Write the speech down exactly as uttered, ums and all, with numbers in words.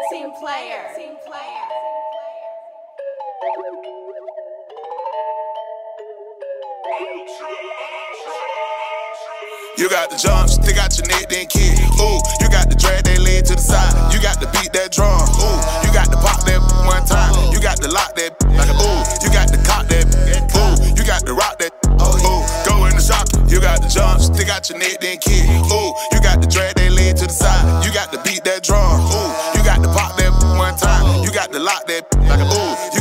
Team player. Team player. You got the jump, stick out your neck, then kick. Ooh, you got the drag that leg to the side. You got to beat that drum. Ooh, you got to pop that one time. You got to lock that like a ooh. You got to cock that. Ooh, you got to rock that. Ooh, go in the shop. You got the jump, stick out your neck, then kick. Ooh, you got to drag that leg to the side. You got to beat that drum. Ooh, you got to pop that one time. You got to lock that like a ooh.